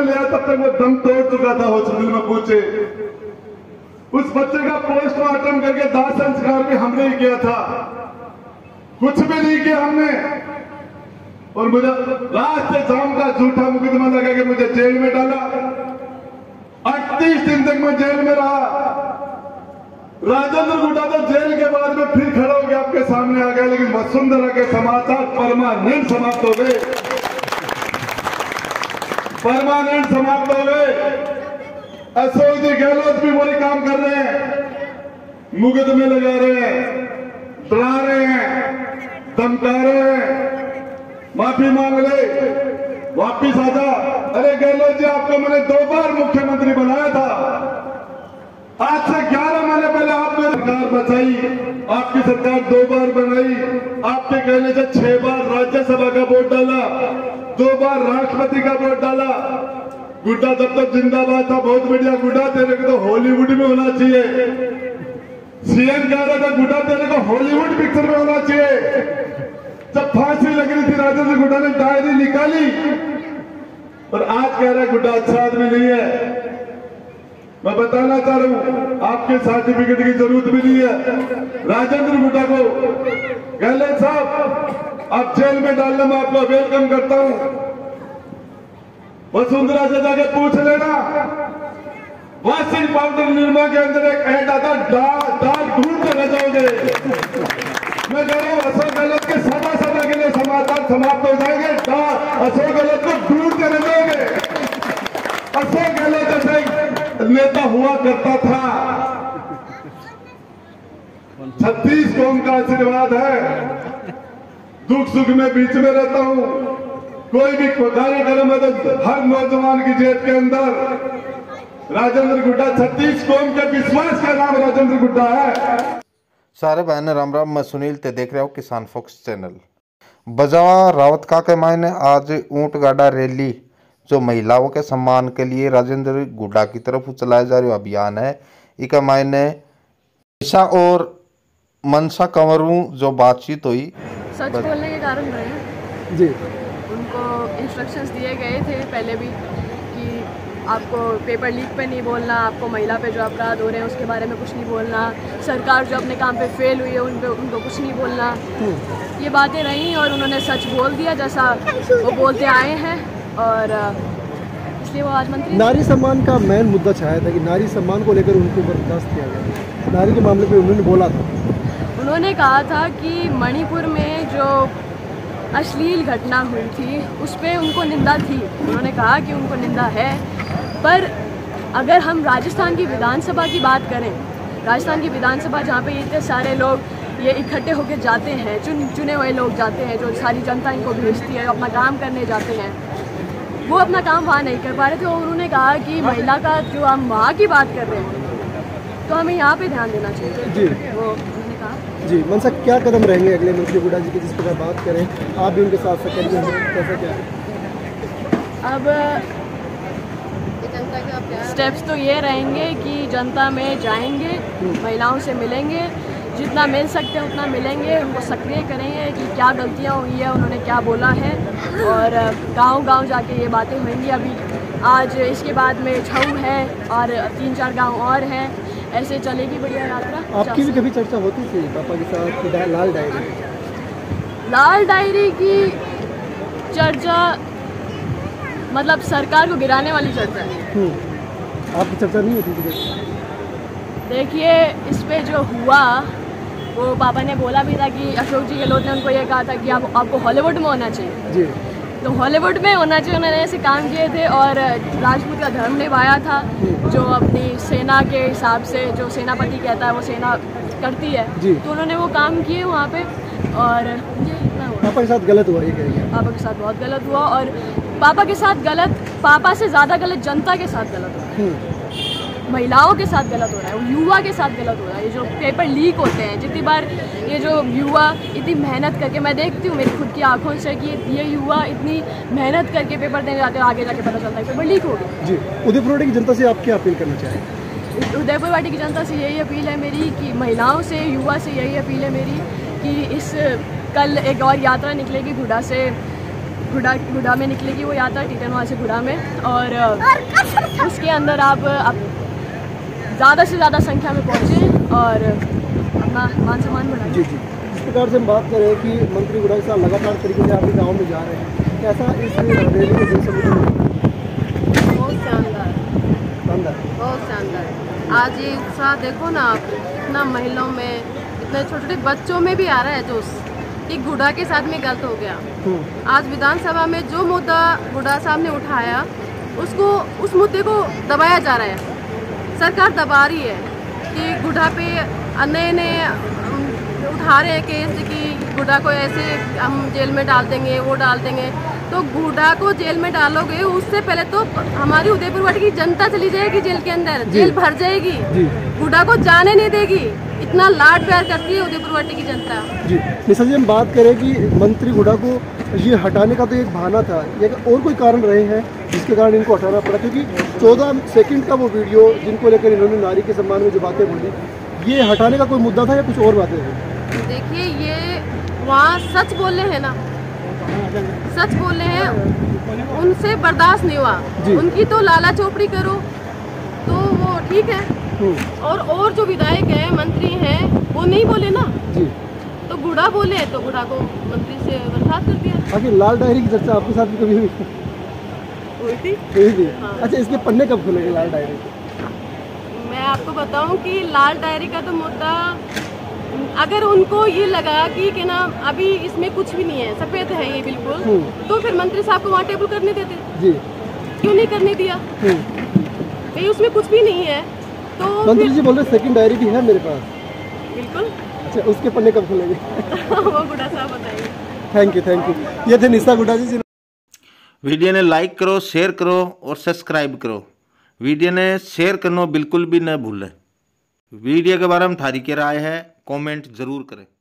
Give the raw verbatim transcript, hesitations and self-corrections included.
लिया तब तक वो दम तोड़ चुका था हॉस्पिटल में। पूछे उस बच्चे का पोस्टमार्टम करके दाह संस्कार भी हमने ही किया था, कुछ भी नहीं किया हमने। और मुझे लास्ट शाम का झूठा मुकदमा लगा के मुझे जेल में डाला। अड़तीस दिन तक मैं जेल में रहा। राजेंद्र गुड्डा तो जेल के बाद में फिर खड़ा हो गया, आपके सामने आ गया, लेकिन वसुंधरा के समाचार परमानेंट समाप्त हो गए, परमानेंट समाप्त हो गए। अशोक जी गहलोत भी वही काम कर रहे हैं, मुकदमे लगा रहे हैं, डरा रहे हैं, धमका रहे हैं, माफी मांग ले, वापिस आ जा। अरे गहलोत जी, आपको मैंने दो बार मुख्यमंत्री बनाया था। आज से ग्यारह महीने पहले आपने सरकार बचाई, आपकी सरकार दो बार बनाई, आपके कहने से छह बार राज्यसभा का वोट डाला, दो बार राष्ट्रपति का वोट डाला। गुड्डा तब तक जिंदाबाद था, बहुत बढ़िया। गुड्डा तेरे को तो हॉलीवुड में होना चाहिए। सीएम कह रहा था गुड्डा तेरे को हॉलीवुड पिक्चर में होना चाहिए। जब फांसी लग रही थी राजेंद्र गुड्डा ने डायरी निकाली और आज कह रहा है गुड्डा अच्छा आदमी नहीं है। मैं बताना चाह रहा हूं, आपके सर्टिफिकेट की जरूरत भी नहीं है। राजेंद्र गुड्डा को गहलोत साहब आप जेल में डालने में आपको वेलकम करता हूं। वसुंधरा से जाके पूछ लेना, वॉशिंग पाउडर निर्मा के अंदर एक ऐड आता, दाल दाल ढूंढते रह जाओगे। मैं कह रहा हूं अशोक गहलोत के सदा सदा के लिए समाचार समाप्त हो जाएंगे। अशोक गहलोत को ढूंढते रह जाओगे। अशोक गहलोत जैसे नेता हुआ करता था। छत्तीस कौम का आशीर्वाद है, दुख सुख में बीच में रहता हूं। कोई भी कार्यक्रम है तो हर नौजवान की जेब के अंदर राजेंद्र गुड्डा, छत्तीस कौम के विश्वास का नाम राजेंद्र गुड्डा है। सारे बहन राम राम, मैं सुनील ते देख रहे हो किसान फोक्स चैनल। बजावा रावत का के मायने आज ऊंट गाड़ा रैली जो महिलाओं के सम्मान के लिए राजेंद्र गुड्डा की तरफ चलाया जा रहा अभियान है। इसका मायने ईशा और मनसा कंवरों जो बातचीत हुई, सच बोलने के कारण रहे जी। उनको इंस्ट्रक्शंस दिए गए थे पहले भी कि आपको पेपर लीक पे नहीं बोलना, आपको महिला पे जो अपराध हो रहे हैं उसके बारे में कुछ नहीं बोलना, सरकार जो अपने काम पे फेल हुई है उन पे उनको कुछ नहीं बोलना। ये बातें रही और उन्होंने सच बोल दिया जैसा वो बोलते आए हैं, और इसलिए वो आज मंत्री। नारी सम्मान का मेन मुद्दा छाया था कि नारी सम्मान को लेकर उनको बर्दाश्त किया गया। नारी के मामले पे उन्होंने बोला था, उन्होंने कहा था कि मणिपुर में जो अश्लील घटना हुई थी उस पर उनको निंदा थी। उन्होंने कहा कि उनको निंदा है, पर अगर हम राजस्थान की विधानसभा की बात करें, राजस्थान की विधानसभा जहाँ पे इतने सारे लोग ये इकट्ठे होकर जाते हैं, चुन चुने हुए लोग जाते हैं, जो सारी जनता इनको भेजती है, अपना काम करने जाते हैं, वो अपना काम वहाँ नहीं कर पा रहे थे। और उन्होंने कहा कि महिला का जो हम वहाँ की बात कर रहे हैं तो हमें यहाँ पे ध्यान देना चाहिए जी। वो उन्होंने कहा। जी मनसा, क्या कदम रहेंगे अगले मंत्री गुड्डा जी की, जिस प्रकार बात करें आप भी उनके साथ सकते हैं, कैसा क्या है? अब स्टेप्स तो ये रहेंगे कि जनता में जाएंगे, महिलाओं से मिलेंगे, जितना मिल सकते हैं उतना मिलेंगे, उनको सक्रिय करेंगे कि क्या गलतियाँ हुई है, उन्होंने क्या बोला है, और गांव-गांव जाके ये बातें होंगी। अभी आज इसके बाद में छऊ है और तीन चार गांव और हैं, ऐसे चलेगी बढ़िया यात्रा। आपकी भी कभी चर्चा होती थी पापा के साथ डा, लाल डायरी लाल डायरी की चर्चा मतलब सरकार को गिराने वाली चर्चा है। आपकी चर्चा नहीं होती थी? देखिए, इस पे जो हुआ वो पापा ने बोला भी था कि अशोक जी गहलोत ने उनको ये कहा था कि आप आपको हॉलीवुड में होना चाहिए जी। तो हॉलीवुड में होना चाहिए। उन्होंने ऐसे काम किए थे और राजपूत का धर्म निभाया था, जो अपनी सेना के हिसाब से जो सेनापति कहता है वो सेना करती है, तो उन्होंने वो काम किए वहाँ पे। और ये इतना हुआ, पापा के साथ गलत हुआ, ये कहेंगे? पापा के साथ बहुत गलत हुआ, और पापा के साथ गलत, पापा से ज़्यादा गलत जनता के साथ गलत हो रहा है, महिलाओं के साथ गलत हो रहा है, युवा के साथ गलत हो रहा है। ये जो पेपर लीक होते हैं, जितनी बार ये जो युवा इतनी मेहनत करके, मैं देखती हूँ मेरी खुद की आंखों से कि ये युवा इतनी मेहनत करके पेपर देने जाते हैं, आगे जाके पता चलता है पेपर लीक हो गया। जी, उदयपुर वाटी की जनता से आप क्या अपील करना चाहेंगे? उदयपुर वाटी की जनता से यही अपील है मेरी कि महिलाओं से, युवा से यही अपील है मेरी कि इस कल एक और यात्रा निकलेगी गुड्डा से गुडा गुडा में निकलेगी वो यात्रा, टीटनवा से गुडा में, और उसके अंदर आप, आप ज़्यादा से ज़्यादा संख्या में पहुँचें और अपना मान सम्मान बढ़ाएं। जी जी इस प्रकार से हम बात करें कि मंत्री गुडा के साथ लगातार तरीके से आपके गाँव में जा रहे हैं, कैसा इस रैली के दिन से बहुत शानदार, शानदार बहुत शानदार। आज ये उत्साह देखो ना आप, इतना महिलाओं में, इतने छोटे छोटे बच्चों में भी आ रहा है जोश कि गुडा के साथ में गलत हो गया। आज विधानसभा में जो मुद्दा गुडा साहब ने उठाया, उसको उस मुद्दे को दबाया जा रहा है, सरकार दबा रही है कि गुडा पे नए नए उठा रहे हैं केस कि गुडा को ऐसे हम जेल में डाल देंगे, वो डाल देंगे। तो गुडा को जेल में डालोगे, उससे पहले तो हमारी उदयपुर वाटी की जनता चली जाएगी जेल के अंदर, जेल भर जाएगी, गुडा को जाने नहीं देगी। इतना लाड प्यार करती है उदयपुर वाटी की जनता। जी निशा जी, हम बात करें कि मंत्री गुडा को ये हटाने का तो एक बहाना था, या और कोई कारण रहे हैं जिसके कारण इनको हटाना पड़ा? क्योंकि चौदह सेकंड का वो वीडियो जिनको लेकर इन्होंने नारी के सम्मान में जो बातें बोली, ये हटाने का कोई मुद्दा था या कुछ और बातें थी? देखिए, ये वहाँ सच बोले हैं ना, सच बोले हैं, उनसे बर्दाश्त नहीं हुआ। उनकी तो लाला चोपड़ी करो तो वो ठीक है, और और जो विधायक हैं, मंत्री हैं, वो नहीं बोले ना जी। तो गुडा बोले तो गुडा को मंत्री से बर्खास्त कर दिया। आखिर लाल डायरी की चर्चा आपके साथ भी कभी हुई हुई थी? हुई थी। हाँ। अच्छा, इसके पन्ने कब खुलेंगे लाल डायरी के? मैं आपको बताऊं कि लाल डायरी का तो मुद्दा, अगर उनको ये लगा कि कि ना अभी इसमें कुछ भी नहीं है, सफेद है ये बिल्कुल, तो फिर मंत्री साहब को वहाँ टेबल करने देते जी। क्यों नहीं करने दिया? भाई उसमें कुछ भी नहीं है तो मंत्री जी बोल रहे सेकंड डायरी भी है मेरे पास। बिल्कुल। अच्छा, उसके पन्ने कब खुलेंगे? वो गुडा साहब बताएंगे। Thank you thank you. ये थे निशा गुडा जी। वीडियो ने लाइक करो, शेयर करो और सब्सक्राइब करो। वीडियो ने शेयर करना बिल्कुल भी न भूलें। वीडियो के बारे में थारी क्या राय है, कमेंट जरूर करें।